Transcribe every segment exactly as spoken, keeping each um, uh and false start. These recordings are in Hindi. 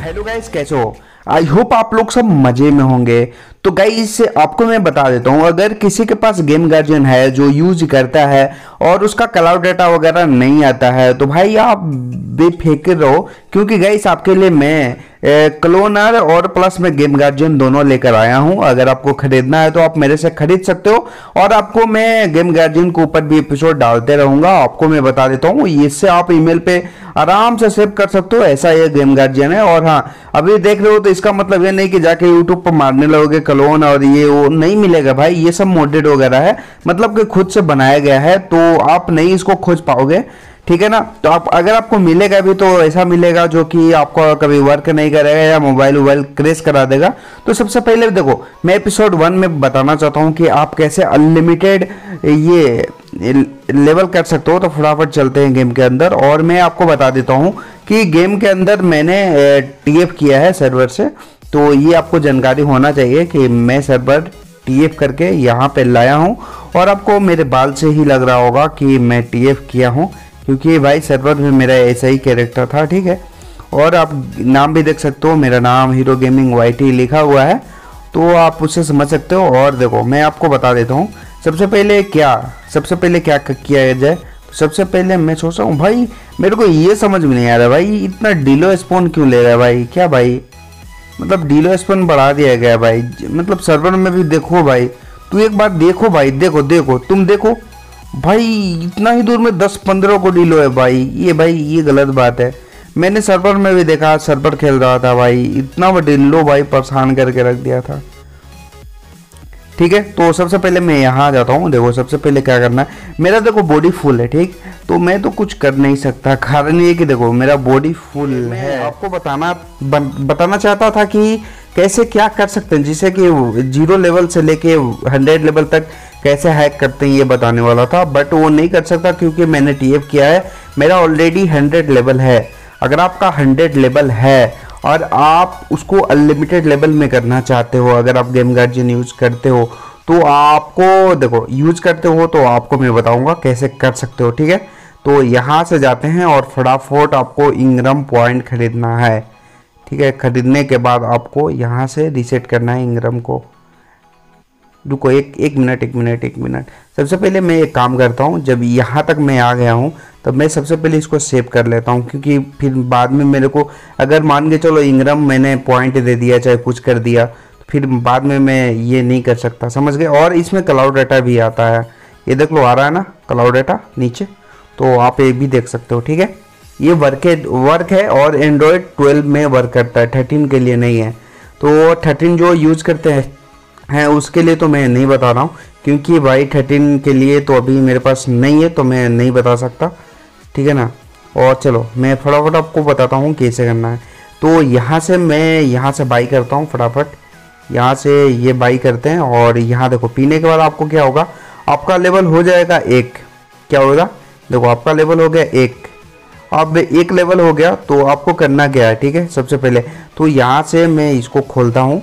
हेलो गाइस, कैसे हो? आई होप आप लोग सब मजे में होंगे। तो गाइस आपको मैं बता देता हूँ, अगर किसी के पास गेम गार्जियन है जो यूज करता है और उसका क्लाउड डाटा वगैरह नहीं आता है तो भाई आप बेफिक्र रहो, क्योंकि गाइस आपके लिए मैं क्लोनर और प्लस में गेम गार्जियन दोनों लेकर आया हूँ। अगर आपको खरीदना है तो आप मेरे से खरीद सकते हो और आपको मैं गेम गार्जियन के ऊपर भी एपिसोड डालते रहूंगा। आपको मैं बता देता हूँ, इससे आप ईमेल पे आराम से सेव कर सकते हो, ऐसा ये गेम गार्जियन है। और हाँ, अभी देख रहे हो तो इसका मतलब ये नहीं कि जाके यूट्यूब पर मारने लगोगे क्लोन और ये वो नहीं मिलेगा भाई, ये सब मोडेड वगैरह है, मतलब कि खुद से बनाया गया है, तो आप नहीं इसको खोज पाओगे, ठीक है ना। तो आप अगर आपको मिलेगा भी तो ऐसा मिलेगा जो कि आपको कभी वर्क नहीं करेगा या मोबाइल वोबाइल क्रेश करा देगा। तो सबसे पहले देखो, मैं एपिसोड वन में बताना चाहता हूँ कि आप कैसे अनलिमिटेड ये लेवल कर सकते हो। तो फटाफट चलते हैं गेम के अंदर और मैं आपको बता देता हूँ कि गेम के अंदर मैंने टीएफ किया है सर्वर से। तो ये आपको जानकारी होना चाहिए कि मैं सर्वर टीएफ करके यहाँ पे लाया हूँ और आपको मेरे बाल से ही लग रहा होगा कि मैं टीएफ किया हूँ, क्योंकि भाई सर्वर में मेरा ऐसा ही कैरेक्टर था, ठीक है। और आप नाम भी देख सकते हो, मेरा नाम हीरो गेमिंग वाईटी लिखा हुआ है, तो आप उससे समझ सकते हो। और देखो मैं आपको बता देता हूँ सबसे पहले क्या सबसे पहले क्या किया जाए। सबसे पहले मैं सोच रहा हूँ भाई, मेरे को ये समझ में नहीं आ रहा भाई, इतना डीलो स्पॉन क्यों ले रहा है भाई, क्या भाई, मतलब डीलो स्पॉन बढ़ा दिया गया है भाई, मतलब सर्वर में भी देखो भाई, तू एक बार देखो भाई, देखो देखो तुम देखो भाई, इतना ही दूर में दस पंद्रह को डीलो है भाई, ये भाई ये गलत बात है। मैंने सर्वर में भी देखा, सर्वर खेल रहा था भाई, इतना वो डीलो भाई परेशान करके रख दिया था, ठीक है। तो सबसे पहले मैं यहाँ आ जाता हूँ। देखो सबसे पहले क्या करना है, मेरा देखो बॉडी फुल है, ठीक, तो मैं तो कुछ कर नहीं सकता, कारण ये कि देखो मेरा बॉडी फुल है। आपको बताना बताना चाहता था कि कैसे क्या कर सकते हैं, जिससे कि जीरो लेवल से लेके हंड्रेड लेवल तक कैसे हैक करते हैं ये बताने वाला था, बट वो नहीं कर सकता क्योंकि मैंने टीएफ किया है, मेरा ऑलरेडी हंड्रेड लेवल है। अगर आपका हंड्रेड लेवल है और आप उसको अनलिमिटेड लेवल में करना चाहते हो, अगर आप गेम गार्जियन यूज करते हो तो आपको देखो यूज करते हो तो आपको मैं बताऊंगा कैसे कर सकते हो, ठीक है। तो यहाँ से जाते हैं और फटाफट आपको इंग्रम पॉइंट खरीदना है, ठीक है। खरीदने के बाद आपको यहाँ से रीसेट करना है इंग्रम को। रुको एक एक मिनट एक मिनट एक मिनट सबसे पहले मैं एक काम करता हूँ, जब यहाँ तक मैं आ गया हूँ तब मैं सबसे पहले इसको सेव कर लेता हूँ, क्योंकि फिर बाद में मेरे को अगर मान के चलो इंग्रम मैंने पॉइंट दे दिया चाहे कुछ कर दिया तो फिर बाद में मैं ये नहीं कर सकता, समझ गए। और इसमें क्लाउड डाटा भी आता है, ये देख लो आ रहा है ना क्लाउड डाटा नीचे, तो आप ये भी देख सकते हो, ठीक है। ये वर्क है वर्क है और एंड्रॉयड ट्वेल्व में वर्क करता है, थर्टीन के लिए नहीं है। तो थर्टीन जो यूज करते हैं हैं उसके लिए तो मैं नहीं बता रहा हूँ, क्योंकि भाई थर्टीन के लिए तो अभी मेरे पास नहीं है, तो मैं नहीं बता सकता, ठीक है ना। और चलो मैं फटाफट आपको बताता हूँ कैसे करना है। तो यहाँ से मैं यहाँ से बाई करता हूँ, फटाफट यहाँ से ये बाई करते हैं और यहाँ देखो पीने के बाद आपको क्या होगा, आपका लेवल हो जाएगा एक, क्या होगा देखो आपका लेवल हो गया एक। अब एक लेवल हो गया तो आपको करना क्या है, ठीक है। सबसे पहले तो यहाँ से मैं इसको खोलता हूँ,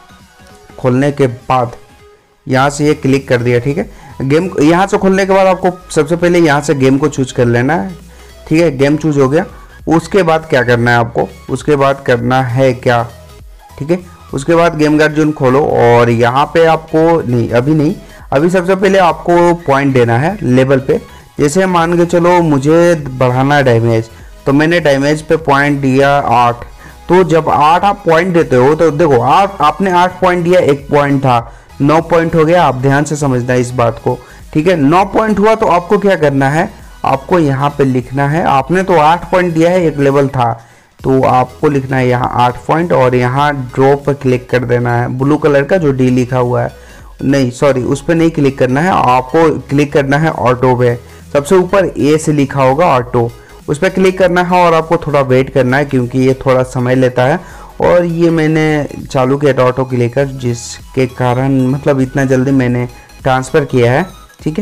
खोलने के बाद यहाँ से ये क्लिक कर दिया, ठीक है। गेम यहाँ से खोलने के बाद आपको सबसे पहले यहाँ से गेम को चूज कर लेना है, ठीक है। गेम चूज हो गया, उसके बाद क्या करना है आपको, उसके बाद करना है क्या, ठीक है। उसके बाद गेम गार्जियन खोलो और यहाँ पे आपको नहीं अभी नहीं अभी सबसे पहले आपको पॉइंट देना है लेवल पे। जैसे मान के चलो मुझे बढ़ाना डैमेज, तो मैंने डैमेज पे पॉइंट दिया आठ, तो जब आठ आप पॉइंट देते हो तो देखो आठ आपने आठ पॉइंट दिया, एक पॉइंट था, नौ पॉइंट हो गया। आप ध्यान से समझना इस बात को, ठीक है। नौ पॉइंट हुआ तो आपको क्या करना है, आपको यहाँ पे लिखना है, आपने तो आठ पॉइंट दिया है, एक लेवल था, तो आपको लिखना है यहाँ आठ पॉइंट और यहाँ ड्रॉप पर क्लिक कर देना है, ब्लू कलर का जो डी लिखा हुआ है, नहीं सॉरी उस पर नहीं क्लिक करना है, आपको क्लिक करना है ऑटो पे, सबसे ऊपर ए से लिखा होगा ऑटो, उस पर क्लिक करना है और आपको थोड़ा वेट करना है क्योंकि ये थोड़ा समय लेता है। और ये मैंने चालू किया था ऑटो क्लिक कर, जिसके कारण मतलब इतना जल्दी मैंने ट्रांसफ़र किया है, ठीक है।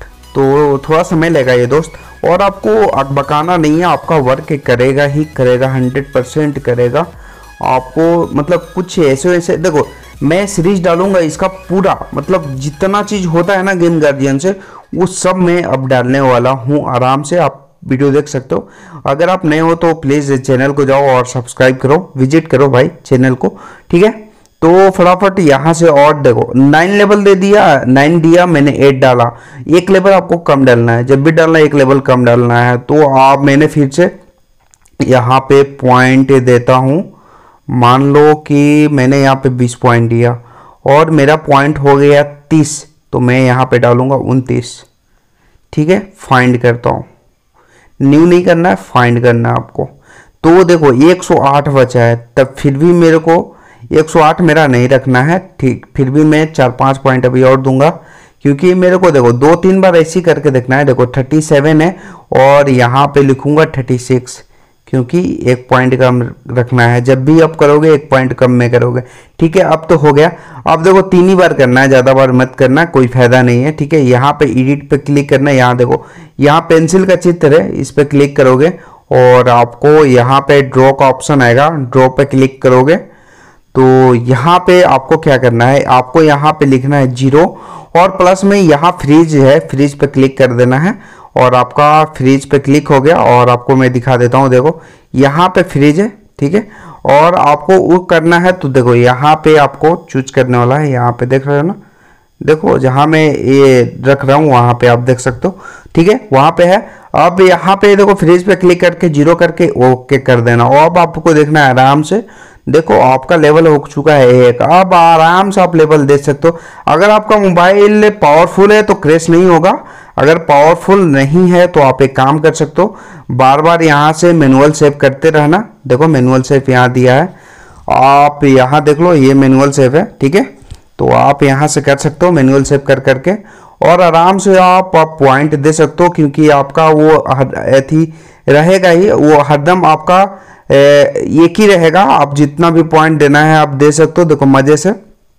तो थोड़ा समय लेगा ये दोस्त, और आपको अकबकाना नहीं है, आपका वर्क करेगा ही करेगा, हंड्रेड परसेंट करेगा आपको। मतलब कुछ ऐसे ऐसे देखो मैं सीरीज डालूंगा इसका पूरा, मतलब जितना चीज़ होता है ना गेम गार्जियन से वो सब मैं अब डालने वाला हूँ आराम से, आप वीडियो देख सकते हो। अगर आप नए हो तो प्लीज़ चैनल को जाओ और सब्सक्राइब करो, विजिट करो भाई चैनल को, ठीक है। तो फटाफट यहाँ से और देखो नाइन लेवल दे दिया, नाइन दिया मैंने, एट डाला, एक लेवल आपको कम डालना है, जब भी डालना है एक लेवल कम डालना है। तो आप मैंने फिर से यहाँ पे पॉइंट देता हूँ, मान लो कि मैंने यहाँ पे बीस पॉइंट दिया और मेरा पॉइंट हो गया तीस, तो मैं यहाँ पे डालूंगा उनतीस, ठीक है। फाइंड करता हूँ, न्यू नहीं करना है, फाइंड करना है आपको। तो देखो एक सौ आठ बचा है, तब फिर भी मेरे को एक सौ आठ मेरा नहीं रखना है, ठीक। फिर भी मैं चार पाँच पॉइंट अभी और दूंगा, क्योंकि मेरे को देखो दो तीन बार ऐसी करके देखना है। देखो सैंतीस है और यहाँ पे लिखूंगा छत्तीस, क्योंकि एक पॉइंट कम रखना है, जब भी आप करोगे एक पॉइंट कम में करोगे, ठीक है। अब तो हो गया। अब देखो तीन ही बार करना है, ज़्यादा बार मत करना, कोई फायदा नहीं है, ठीक है। यहाँ पे एडिट पे क्लिक करना है, यहाँ देखो यहाँ पेंसिल का चित्र है, इस पे क्लिक करोगे और आपको यहाँ पे ड्रॉ का ऑप्शन आएगा, ड्रॉ पे क्लिक करोगे तो यहाँ पे आपको क्या करना है, आपको यहाँ पे लिखना है जीरो और प्लस में यहाँ फ्रीज है, फ्रीज पे क्लिक कर देना है और आपका फ्रीज पे क्लिक हो गया। और आपको मैं दिखा देता हूँ, देखो यहाँ पे फ्रीज है, ठीक है। और आपको वो करना है, तो देखो यहाँ पे आपको चूज करने वाला है, यहाँ पे देख रहे हो ना, देखो जहाँ मैं ये रख रहा हूँ वहाँ पे आप देख सकते हो, ठीक है, वहाँ पे है। अब यहाँ पे देखो फ्रीज पे क्लिक करके जीरो करके ओके कर देना। और अब आपको देखना है आराम से, देखो आपका लेवल हो चुका है एक, अब आराम से आप लेवल दे सकते हो। अगर आपका मोबाइल पावरफुल है तो क्रैश नहीं होगा, अगर पावरफुल नहीं है तो आप एक काम कर सकते हो, बार बार यहाँ से मैनुअल सेव करते रहना। देखो मैनुअल सेव यहाँ दिया है, आप यहाँ देख लो ये मैनुअल सेव है, ठीक है। तो आप यहाँ से कर सकते हो मैनुअल सेव कर करके और आराम से आप, आप पॉइंट दे सकते हो, क्योंकि आपका वो अथी रहेगा ही, वो हरदम आपका एक ही रहेगा। आप जितना भी पॉइंट देना है आप दे सकते हो। देखो मज़े से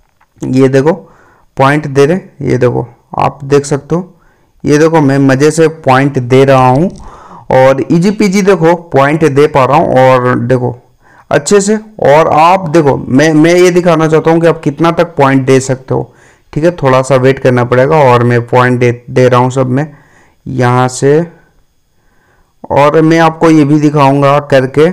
ये देखो पॉइंट दे रहे, ये देखो आप देख सकते हो, ये देखो मैं मज़े से पॉइंट दे रहा हूँ और इजी पीजी देखो पॉइंट दे पा रहा हूँ और देखो अच्छे से। और आप देखो मैं मैं ये दिखाना चाहता हूँ कि आप कितना तक पॉइंट दे सकते हो, ठीक है। थोड़ा सा वेट करना पड़ेगा और मैं पॉइंट दे दे रहा हूँ सब में यहाँ से। और मैं आपको ये भी दिखाऊंगा करके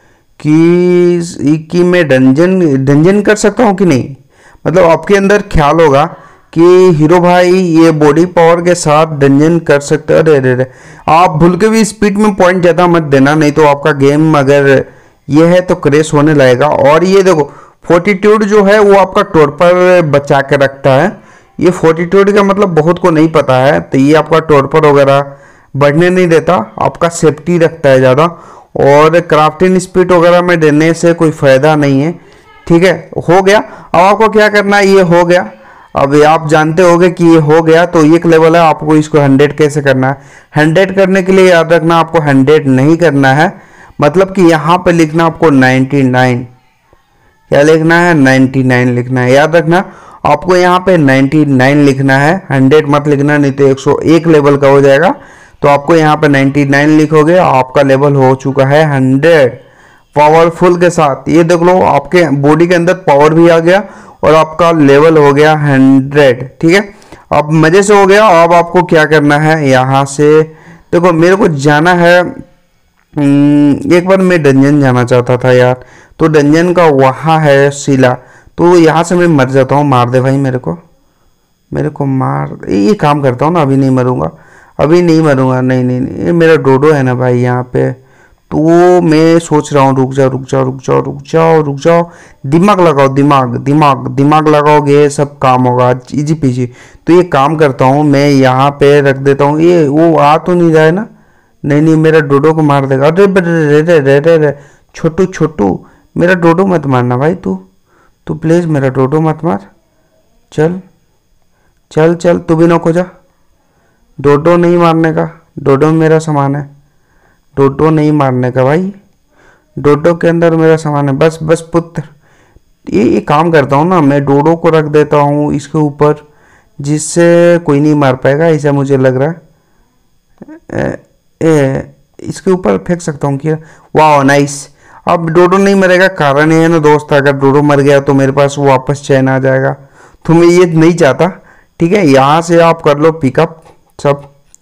कि कि मैं डंजन डंजन कर सकता हूँ कि नहीं। मतलब आपके अंदर ख्याल होगा कि हीरो भाई ये बॉडी पावर के साथ डंजन कर सकते हो। अरे अरे आप भूल के भी स्पीड में पॉइंट ज़्यादा मत देना, नहीं तो आपका गेम अगर ये है तो क्रैश होने लगेगा। और ये देखो फोर्टीट्यूड जो है वो आपका टोर पर बचा के रखता है। ये फोर्टीट्यूड का मतलब बहुत को नहीं पता है, तो ये आपका टोर पर वगैरह बढ़ने नहीं देता, आपका सेफ्टी रखता है ज़्यादा। और क्राफ्टिंग स्पीड वगैरह में देने से कोई फ़ायदा नहीं है, ठीक है। हो गया। अब आपको क्या करना है, ये हो गया। अब आप जानते होंगे कि ये हो गया, तो एक लेवल है, आपको इसको हंड्रेड कैसे करना है। हंड्रेड करने के लिए याद रखना आपको हंड्रेड नहीं करना है, मतलब कि यहाँ पे लिखना आपको नाइन्टी नाइन, क्या लिखना है, नाइन्टी नाइन लिखना है। याद रखना आपको यहाँ पे नाइन्टी नाइन लिखना है, हंड्रेड मत लिखना, नहीं तो एक सौ एक लेवल का हो जाएगा। तो आपको यहाँ पे नाइन्टी नाइन लिखोगे, आपका लेवल हो चुका है हंड्रेड पावरफुल के साथ। ये देख लो आपके बॉडी के अंदर पावर भी आ गया और आपका लेवल हो गया हंड्रेड, ठीक है। अब मज़े से हो गया। अब आपको क्या करना है, यहाँ से देखो मेरे को जाना है, एक बार मैं डंजन जाना चाहता था यार, तो डंजन का वहाँ है सिला, तो यहाँ से मैं मर जाता हूँ। मार दे भाई मेरे को, मेरे को मार। ये काम करता हूँ ना, अभी नहीं मरूंगा, अभी नहीं मरूंगा, नहीं नहीं नहीं, ये मेरा डोडो है ना भाई यहाँ पे। तो मैं सोच रहा हूँ रुक जाओ रुक जाओ रुक जाओ रुक जाओ रुक जाओ, दिमाग लगाओ, दिमाग दिमाग दिमाग लगाओगे सब काम होगा इजी पीजी। तो ये काम करता हूँ मैं, यहाँ पे रख देता हूँ। ये वो आ तो नहीं जाए ना, नहीं नहीं मेरा डोडो को मार देगा। अरे रे रे रे रे रे छोटू छोटू, मेरा डोडो मत मारना भाई, तू तू प्लीज़ मेरा डोडो मत मार। चल चल चल तू भी नौको जा, डोडो नहीं मारने का, डोडो मेरा सामान है, डोडो नहीं मारने का भाई, डोडो के अंदर मेरा सामान है। बस बस पुत्र, ये ये काम करता हूँ ना मैं, डोडो को रख देता हूँ इसके ऊपर, जिससे कोई नहीं मार पाएगा, ऐसा मुझे लग रहा है। ए, ए, इसके ऊपर फेंक सकता हूँ क्या, वाह नाइस। अब डोडो नहीं मरेगा, कारण ये है ना दोस्त, अगर डोडो मर गया तो मेरे पास वापस चैन आ जाएगा, तो मैं ये नहीं चाहता, ठीक है। यहाँ से आप कर लो पिकअप सब,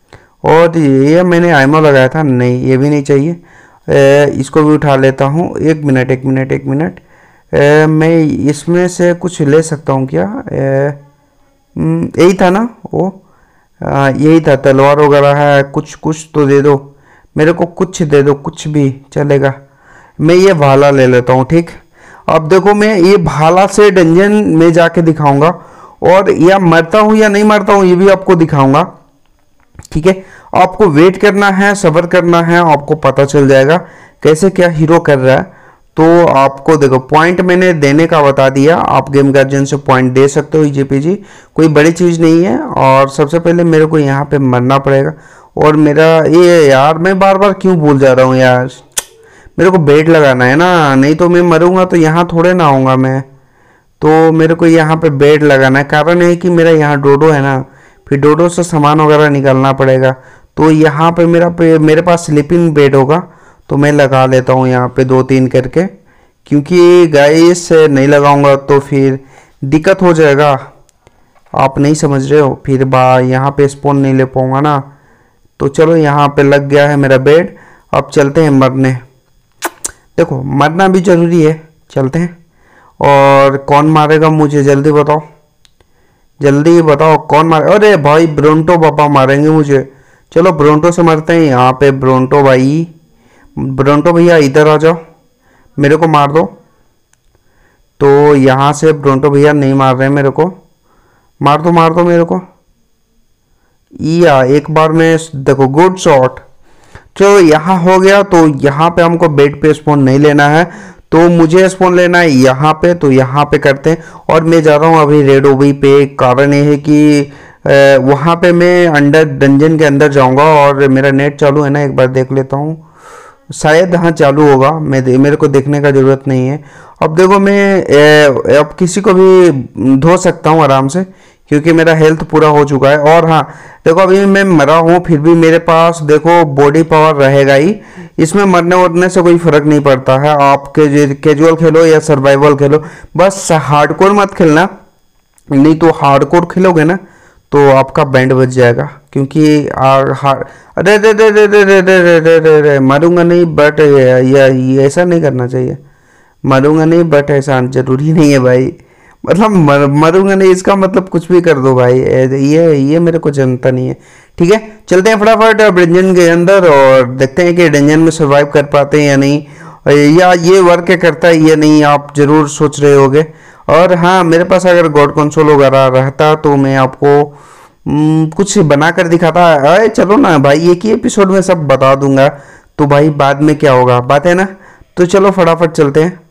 और ये मैंने आइमो लगाया था, नहीं ये भी नहीं चाहिए। ए, इसको भी उठा लेता हूँ। एक मिनट एक मिनट एक मिनट ए, मैं इसमें से कुछ ले सकता हूँ क्या? ए, यही था ना वो, आ, यही था, तलवार वगैरह है, कुछ कुछ तो दे दो मेरे को, कुछ दे दो, कुछ भी चलेगा। मैं ये भाला ले लेता हूँ, ठीक। अब देखो मैं ये भाला से डंजन में जाके दिखाऊंगा, और या मरता हूँ या नहीं मरता हूँ ये भी आपको दिखाऊंगा, ठीक है। आपको वेट करना है, सब्र करना है, आपको पता चल जाएगा कैसे क्या हीरो कर रहा है। तो आपको देखो पॉइंट मैंने देने का बता दिया, आप गेम गार्जियन से पॉइंट दे सकते हो ईजीपीजी, कोई बड़ी चीज़ नहीं है। और सबसे पहले मेरे को यहाँ पे मरना पड़ेगा, और मेरा ये यार मैं बार बार क्यों भूल जा रहा हूँ यार, मेरे को बेट लगाना है ना, नहीं तो मैं मरूंगा तो यहाँ थोड़े ना आऊँगा मैं, तो मेरे को यहाँ पे बेट लगाना है। कारण है कि मेरा यहाँ डोडो है ना, फिर डोडो से सामान वगैरह निकालना पड़ेगा, तो यहाँ पे मेरा पे मेरे पास स्लीपिंग बेड होगा, तो मैं लगा लेता हूँ यहाँ पे दो तीन करके, क्योंकि गाइस नहीं लगाऊंगा तो फिर दिक्कत हो जाएगा, आप नहीं समझ रहे हो, फिर बा यहाँ पे स्पॉन नहीं ले पाऊंगा ना। तो चलो यहाँ पे लग गया है मेरा बेड, अब चलते हैं मरने। देखो मरना भी जरूरी है, चलते हैं। और कौन मारेगा मुझे जल्दी बताओ, जल्दी बताओ कौन मारे? अरे भाई ब्रोंटो पापा मारेंगे मुझे, चलो ब्रोंटो से मरते हैं। यहाँ पे ब्रोंटो भाई, ब्रोंटो भैया इधर आ जाओ, मेरे को मार दो। तो यहाँ से ब्रोंटो भैया नहीं मार रहे हैं मेरे को, मार दो मार दो मेरे को, या एक बार में देखो गुड शॉट। चलो यहाँ हो गया, तो यहाँ पे हमको बेड पे स्पॉन नहीं लेना है, तो मुझे स्पॉन लेना है यहाँ पे, तो यहाँ पे करते हैं। और मैं जा रहा हूँ अभी रेड ओबी पे, कारण ये है कि वहाँ पे मैं अंडर डंजन के अंदर जाऊँगा। और मेरा नेट चालू है ना, एक बार देख लेता हूँ, शायद हाँ चालू होगा, मैं मेरे को देखने का ज़रूरत नहीं है। अब देखो मैं ए, अब किसी को भी धो सकता हूँ आराम से, क्योंकि मेरा हेल्थ पूरा हो चुका है। और हाँ देखो अभी मैं मरा हूँ, फिर भी मेरे पास देखो बॉडी पावर रहेगा ही, इसमें मरने वरने से कोई फर्क नहीं पड़ता है। आप कैजुअल खेलो या सर्वाइवल खेलो, बस हार्डकोर मत खेलना, नहीं तो हार्डकोर खेलोगे ना तो आपका बैंड बच जाएगा, क्योंकि हार अरे रे रे रे रे रे रे रे रे रे मरूंगा नहीं, बट ये ऐसा नहीं करना चाहिए, मरूंगा नहीं बट ऐसा जरूरी नहीं है भाई, मतलब मर, मरूंगा नहीं इसका मतलब कुछ भी कर दो भाई, ये ये मेरे को जनता नहीं है। ठीक है चलते हैं फटाफट डंजन के अंदर, और देखते हैं कि डंजन में सर्वाइव कर पाते हैं या नहीं, या ये वर्क करता है या नहीं, आप जरूर सोच रहे होगे। और हाँ मेरे पास अगर गॉड कंसोल वगैरह रहता तो मैं आपको न, कुछ बना कर दिखाता। अरे चलो ना भाई, एक ही एपिसोड में सब बता दूंगा, तो भाई बाद में क्या होगा, बात है ना। तो चलो फटाफट चलते हैं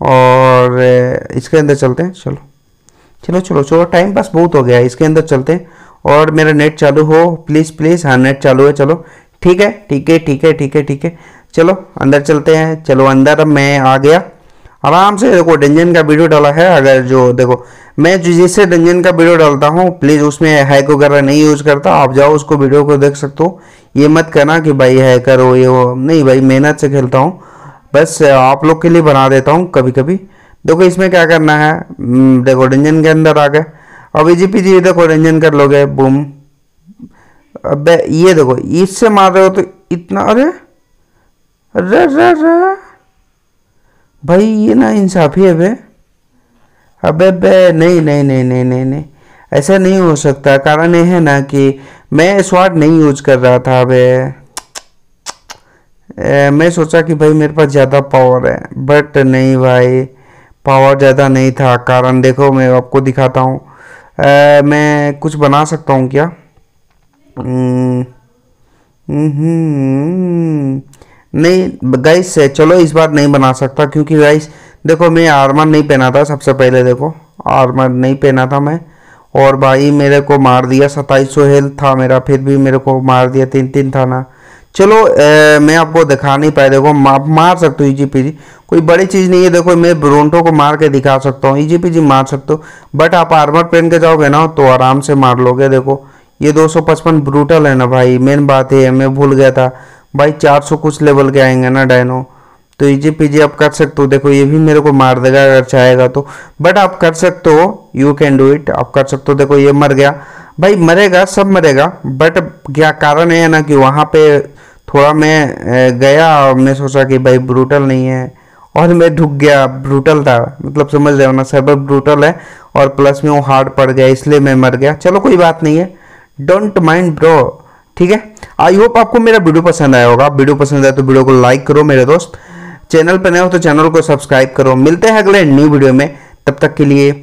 और इसके अंदर चलते हैं, चलो चलो चलो चलो टाइम पास बहुत हो गया है, इसके अंदर चलते हैं। और मेरा नेट चालू हो प्लीज़ प्लीज़, हाँ नेट चालू है, चलो ठीक है ठीक है ठीक है ठीक है ठीक है, चलो अंदर चलते हैं। चलो अंदर मैं आ गया आराम से। देखो डंजन का वीडियो डाला है, अगर जो देखो मैं जो जिससे डंजन का वीडियो डालता हूँ प्लीज़ उसमें हैक वगैरह नहीं यूज़ करता, आप जाओ उसको वीडियो को देख सकते हो। ये मत करना कि भाई हैकर हो ये हो, नहीं भाई मेहनत से खेलता हूँ, बस आप लोग के लिए बना देता हूँ कभी कभी। देखो इसमें क्या करना है, देखो डंजन के अंदर आ गए, अब ईजीपीजी देखो डंजन कर लोगे बूम। अबे ये देखो इससे मार रहे हो तो इतना, अरे अरे अरे भाई ये ना इंसाफी है बे, अबे बे नहीं नहीं नहीं नहीं नहीं नहीं ऐसा नहीं हो सकता। कारण ये है ना कि मैं स्वाट नहीं यूज कर रहा था, अबे मैं सोचा कि भाई मेरे पास ज़्यादा पावर है, बट नहीं भाई पावर ज़्यादा नहीं था। कारण देखो मैं आपको दिखाता हूँ, मैं कुछ बना सकता हूँ क्या? नहीं गाइस चलो इस बार नहीं बना सकता, क्योंकि गाइस देखो मैं आर्मर नहीं पहना था, सबसे पहले देखो आर्मर नहीं पहना था मैं, और भाई मेरे को मार दिया। सत्ताईस सौ हेल्थ था मेरा, फिर भी मेरे को मार दिया, तीन तीन था ना। चलो ए, मैं आपको दिखा नहीं पाया, देखो मा, मार सकते हो ईजीपीजी, कोई बड़ी चीज़ नहीं है। देखो मैं ब्रोंटो को मार के दिखा सकता हूँ, ईजीपीजी मार सकते हो, बट आप आर्मर पहन के जाओगे ना तो आराम से मार लोगे। देखो ये दो सौ पचपन ब्रूटल है ना भाई, मेन बात है मैं भूल गया था भाई, चार सौ कुछ लेवल के आएंगे ना डायनो, तो ईजीपीजी आप कर सकते हो। देखो ये भी मेरे को मार देगा अगर चाहेगा तो, बट आप कर सकते हो, यू कैन डू इट, आप कर सकते हो। देखो ये मर गया, भाई मरेगा, सब मरेगा, बट क्या कारण है ना कि वहाँ पे थोड़ा मैं अ, गया और मैं सोचा कि भाई ब्रूटल नहीं है और मैं ढुक गया, ब्रूटल था, मतलब समझ रहे हो ना, सर्वर ब्रूटल है और प्लस में वो हार्ड पड़ गया, इसलिए मैं मर गया। चलो कोई बात नहीं है, डोंट माइंड ब्रो, ठीक है। आई होप आपको मेरा वीडियो पसंद आया होगा। वीडियो पसंद आया तो वीडियो को लाइक करो मेरे दोस्त, चैनल पर नए हो तो चैनल को सब्सक्राइब करो। मिलते हैं अगले न्यू वीडियो में, तब तक के लिए